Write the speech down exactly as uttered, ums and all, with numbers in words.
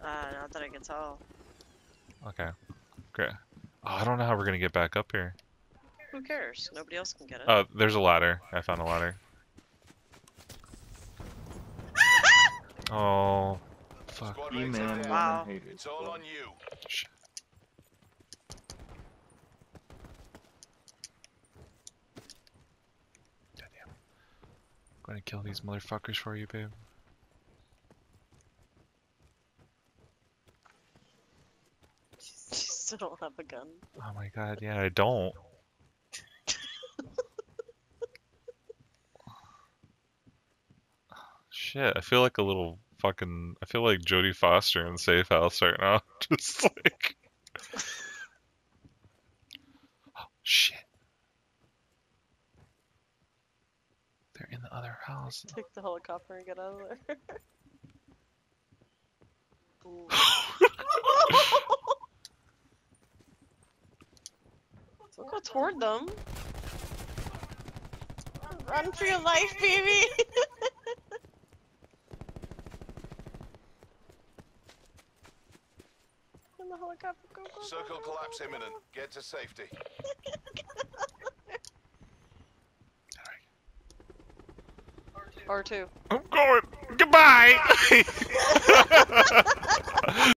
Uh, not that I can tell. Okay. Great. Oh, I don't know how we're gonna get back up here. Who cares? Nobody else can get it. Oh, there's a ladder. I found a ladder. Oh, fuck. Squad mates are E-man, down. Wow. woman, haters. It's all on you. Shit. Goddamn. I'm gonna kill these motherfuckers for you, babe. You still don't have a gun. Oh my god, yeah, I don't. Shit, I feel like a little fucking. I feel like Jodie Foster in Safe House right now. Just like. Oh, shit. They're in the other house. Take the helicopter and get out of there. Ooh. Don't go toward them. Run for your life, baby! In the helicopter, go, go, go, Circle go, go, collapse go, go. imminent. Get to safety. R two. I'm going. Goodbye.